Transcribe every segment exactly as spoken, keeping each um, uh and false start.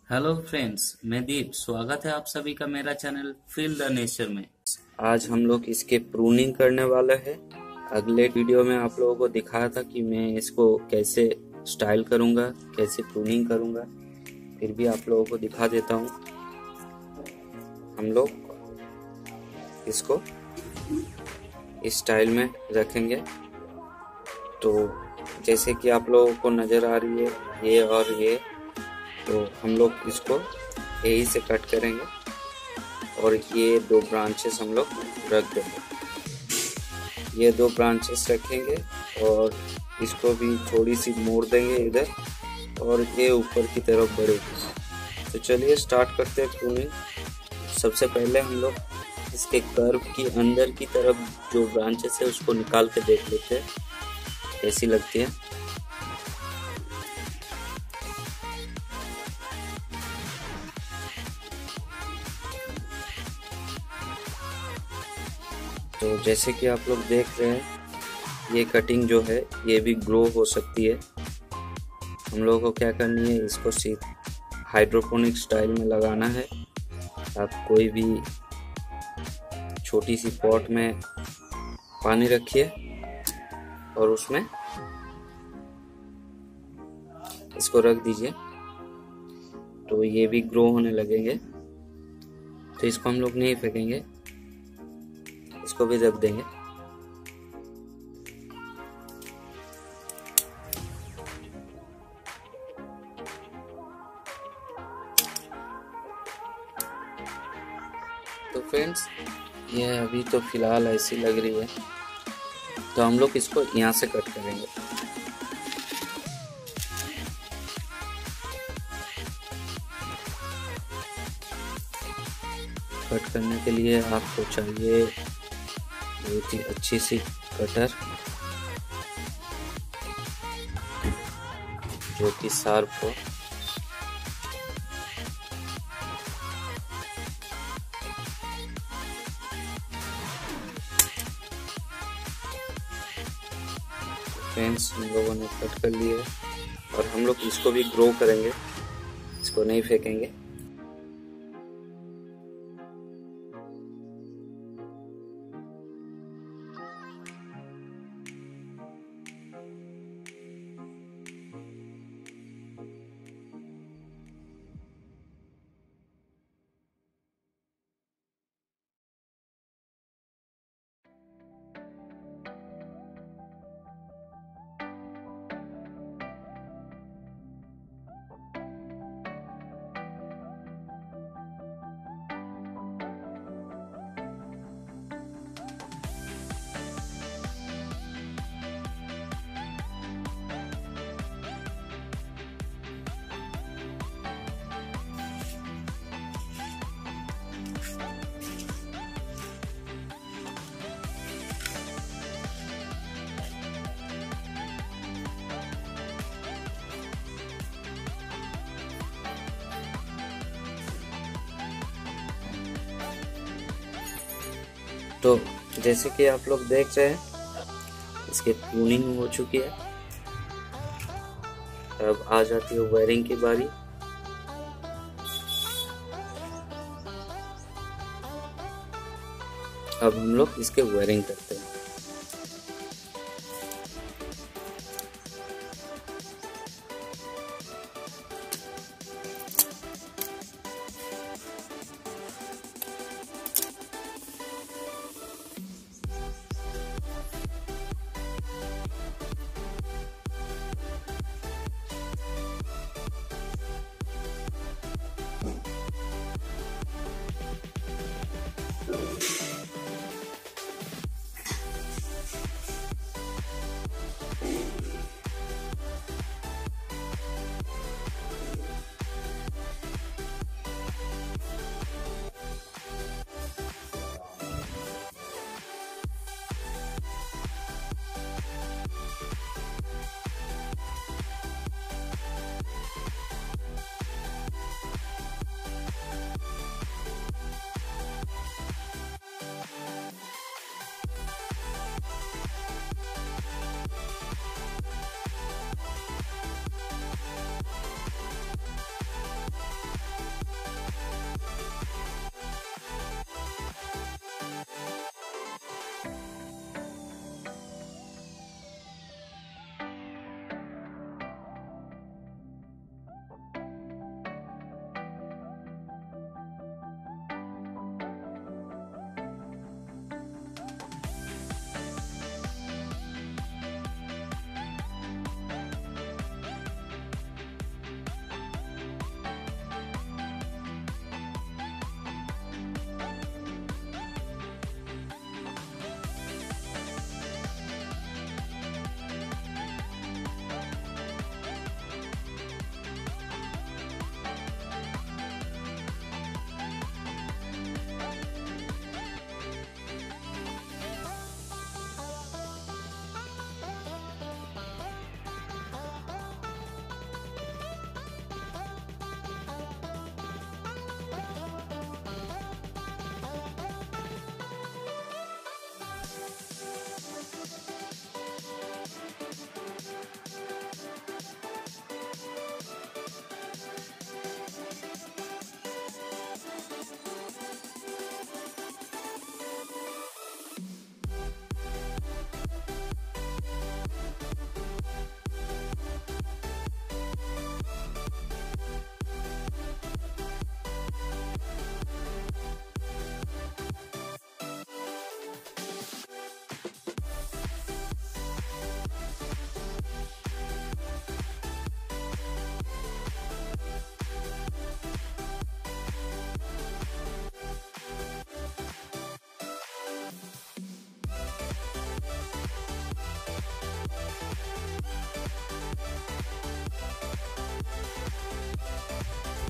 Hello friends, मैं दीप। स्वागत है आप सभी का मेरा चैनल फील द नेचर में। आज हम लोग इसके प्रूनिंग करने वाले हैं। अगले वीडियो में आप लोगों को दिखाया था कि मैं इसको कैसे स्टाइल करूंगा, कैसे प्रूनिंग करूंगा। फिर भी आप लोगों को दिखा देता हूं। हम लोग इसको इस स्टाइल में रखेंगे। तो जैसे कि आप लोगों को नज़र आ रही है ये और ये, तो हम लोग इसको यही से कट करेंगे और ये दो ब्रांचेस हम लोग रख देंगे। ये दो ब्रांचेस रखेंगे और इसको भी थोड़ी सी मोड़ देंगे इधर, और ये ऊपर की तरफ बढ़ेगी। तो चलिए स्टार्ट करते हैं प्रूनिंग। सबसे पहले हम लोग इसके कर्व की अंदर की तरफ जो ब्रांचेस है उसको निकाल के देख लेते हैं कैसी लगती है। तो जैसे कि आप लोग देख रहे हैं, ये कटिंग जो है ये भी ग्रो हो सकती है। हम लोगों को क्या करनी है, इसको सीधा हाइड्रोपोनिक स्टाइल में लगाना है। आप कोई भी छोटी सी पॉट में पानी रखिए और उसमें इसको रख दीजिए, तो ये भी ग्रो होने लगेंगे। तो इसको हम लोग नहीं फेंकेंगे, इसको भी रख देंगे। तो फ्रेंड्स, ये अभी तो फिलहाल ऐसी लग रही है, तो हम लोग इसको यहाँ से कट करेंगे। कट करने के लिए आपको चाहिए बहुत ही अच्छी सी कटर जो कि शार्प हो। फ्रेंड्स, हम लोगों ने कट कर लिए और हम लोग इसको भी ग्रो करेंगे, इसको नहीं फेंकेंगे। तो जैसे कि आप लोग देख रहे हैं, इसके प्रूनिंग हो चुकी है। अब आ जाती है वायरिंग की बारी। अब हम लोग इसके वायरिंग करते हैं।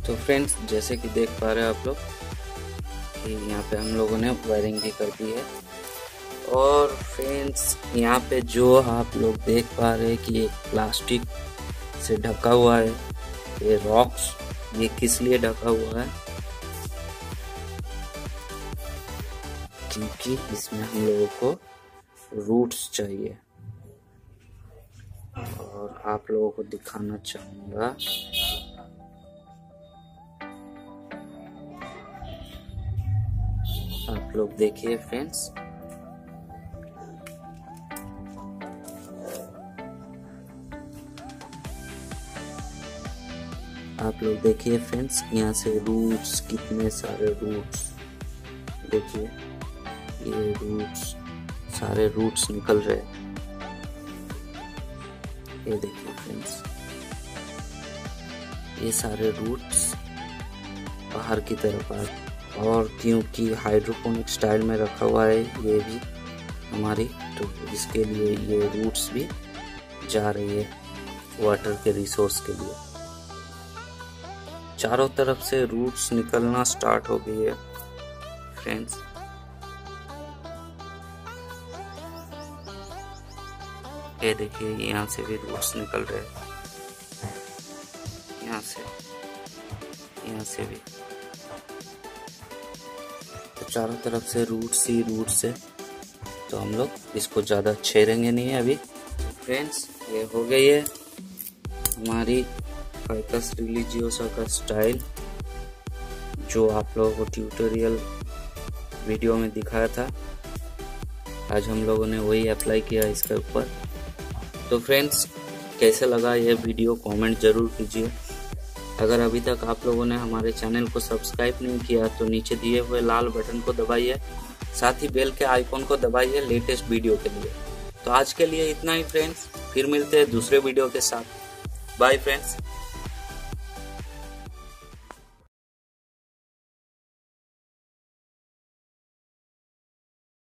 तो फ्रेंड्स, जैसे कि देख पा रहे हैं आप लोग कि यहाँ पे हम लोगों ने वायरिंग भी कर दी है। और फ्रेंड्स, यहाँ पे जो आप लोग देख पा रहे हैं कि ये प्लास्टिक से ढका हुआ है, ये रॉक्स, ये किस लिए ढका हुआ है? क्योंकि इसमें हम लोगों को रूट्स चाहिए। और आप लोगों को दिखाना चाहूँगा, आप लोग देखिए फ्रेंड्स, आप लोग देखिए फ्रेंड्स, यहाँ से रूट्स, कितने सारे रूट्स, देखिए ये रूट्स, सारे रूट्स निकल रहे हैं। ये देखिए फ्रेंड्स, ये सारे रूट्स बाहर की तरफ आ, और क्योंकि हाइड्रोपोनिक स्टाइल में रखा हुआ है ये भी हमारी, तो इसके लिए ये रूट्स भी जा रही है वाटर के रिसोर्स के लिए। चारों तरफ से रूट्स निकलना स्टार्ट हो गई है फ्रेंड्स। ये देखिए, यहाँ से भी रूट्स निकल रहे हैं, यहाँ से, यहाँ से भी, तो चारों तरफ से रूट्स ही रूट्स है। तो हम लोग इसको ज़्यादा छेड़ेंगे नहीं अभी। फ्रेंड्स, ये हो गई है हमारी फाइकस रिलीजियोसा का स्टाइल, जो आप लोगों को ट्यूटोरियल वीडियो में दिखाया था। आज हम लोगों ने वही अप्लाई किया इसके ऊपर। तो फ्रेंड्स, कैसे लगा ये वीडियो कमेंट ज़रूर कीजिए। अगर अभी तक आप लोगों ने हमारे चैनल को सब्सक्राइब नहीं किया तो नीचे दिए हुए लाल बटन को दबाइए, साथ ही बेल के आइकॉन को दबाइए लेटेस्ट वीडियो के लिए। तो आज के लिए इतना ही फ्रेंड्स, फिर मिलते हैं दूसरे वीडियो के साथ। Bye friends.